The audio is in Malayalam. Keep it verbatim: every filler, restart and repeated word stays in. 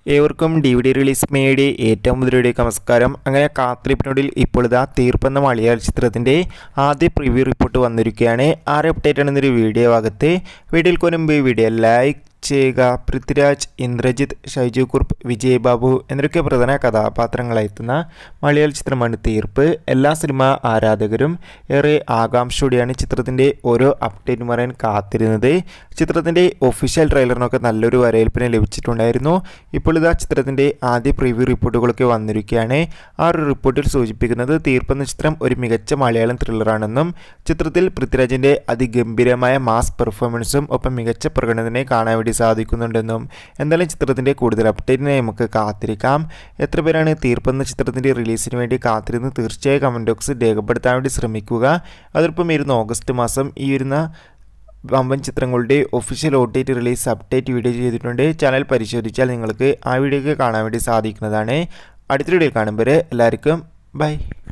ഏവർക്കും ഡി വി ഡി റിലീസ് മേയുടെ ഏറ്റവും മുതലയുടെ നമസ്കാരം. അങ്ങനെ കാത്തിരിപ്പിനൊടിൽ ഇപ്പോൾ ഇതാ തീർപ്പ് എന്ന മലയാള ചിത്രത്തിൻ്റെ ആദ്യ പ്രിവ്യൂ റിപ്പോർട്ട് വന്നിരിക്കുകയാണ്. ആറ് അപ്ഡേറ്റ് ആണെന്നൊരു വീഡിയോ ഭാഗത്ത് വീഡിയോയിൽ കൊനുമ്പ് വീഡിയോ ലൈക്ക് ചെയ്യുക. പൃഥ്വിരാജ്, ഇന്ദ്രജിത്ത്, ഷൈജു കുറുപ്പ്, വിജയ് ബാബു എന്നൊക്കെ പ്രധാന കഥാപാത്രങ്ങളായെത്തുന്ന മലയാള ചിത്രമാണ് തീർപ്പ്. എല്ലാ സിനിമാ ആരാധകരും ഏറെ ആകാംക്ഷയോടെയാണ് ചിത്രത്തിൻ്റെ ഓരോ അപ്ഡേറ്റും പറയാൻ കാത്തിരുന്നത്. ചിത്രത്തിൻ്റെ ഒഫീഷ്യൽ ട്രെയിലറിനൊക്കെ നല്ലൊരു വരവേൽപ്പിനെ ലഭിച്ചിട്ടുണ്ടായിരുന്നു. ഇപ്പോൾ ഇതാ ചിത്രത്തിൻ്റെ ആദ്യ പ്രിവ്യൂ റിപ്പോർട്ടുകളൊക്കെ വന്നിരിക്കുകയാണ്. ആ ഒരു റിപ്പോർട്ടിൽ സൂചിപ്പിക്കുന്നത് തീർപ്പ് എന്ന ചിത്രം ഒരു മികച്ച മലയാളം ത്രില്ലറാണെന്നും ചിത്രത്തിൽ പൃഥ്വിരാജിൻ്റെ അതിഗംഭീരമായ മാസ് പെർഫോമൻസും ഒപ്പം മികച്ച പ്രകടനത്തിനെ കാണാൻ വേണ്ടി സാധിക്കുന്നുണ്ടെന്നും എന്തായാലും ചിത്രത്തിൻ്റെ കൂടുതൽ അപ്ഡേറ്റിനായി നമുക്ക് കാത്തിരിക്കാം. എത്ര പേരാണ് തീർപ്പ് എന്ന ചിത്രത്തിൻ്റെ റിലീസിന് വേണ്ടി കാത്തിരുന്ന് തീർച്ചയായും കമൻറ്റ് ബോക്സിൽ രേഖപ്പെടുത്താൻ വേണ്ടി ശ്രമിക്കുക. അതോടൊപ്പം ഇരുന്ന ഓഗസ്റ്റ് മാസം ഈ വരുന്ന വമ്പൻ ചിത്രങ്ങളുടെ official O T T release update video ചെയ്തിട്ടുണ്ട്. ചാനൽ പരിശോധിച്ചാൽ നിങ്ങൾക്ക് ആ വീഡിയോ കാണാൻ വേണ്ടി സാധിക്കുന്നതാണ്. അടുത്ത വീഡിയോ കാണുമ്പോൾ എല്ലാവർക്കും ബൈ.